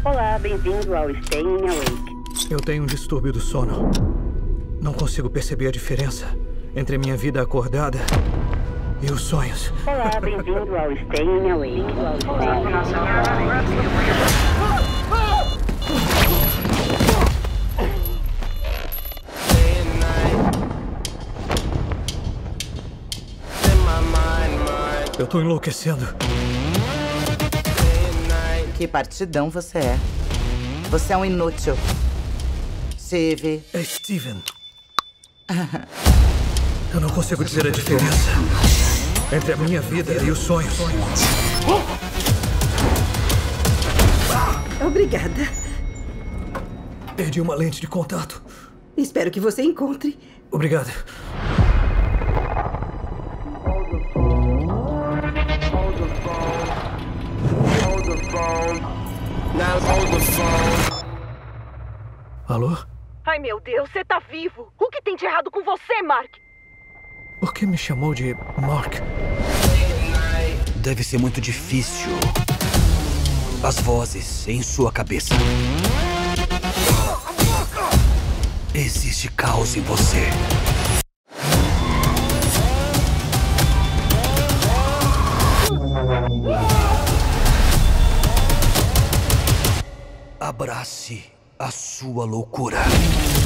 Olá, bem-vindo ao Staying Awake. Eu tenho um distúrbio do sono. Não consigo perceber a diferença entre minha vida acordada e os sonhos. Olá, bem-vindo ao Staying Awake. Eu tô enlouquecendo. Que partidão você é. Você é um inútil. Steve. É Steven. Eu não consigo dizer a diferença entre a minha vida e os sonhos. Obrigada. Perdi uma lente de contato. Espero que você encontre. Obrigado. Alô? Ai, meu Deus, você tá vivo! O que tem de errado com você, Mark? Por que me chamou de Mark? Deve ser muito difícil. As vozes em sua cabeça. Existe caos em você. Abrace a sua loucura.